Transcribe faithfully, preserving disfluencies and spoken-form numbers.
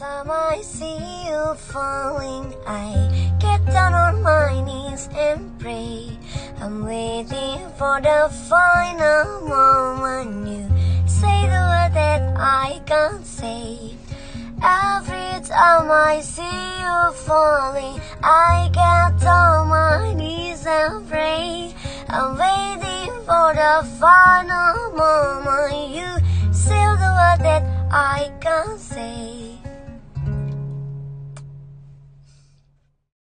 time I see you falling, I get down on my knees and pray. I'm waiting for the final moment. You say the word that I can't say. Every time I see you falling, I get on my knees and pray. I'm waiting for the final moment. You say the word that I can't say.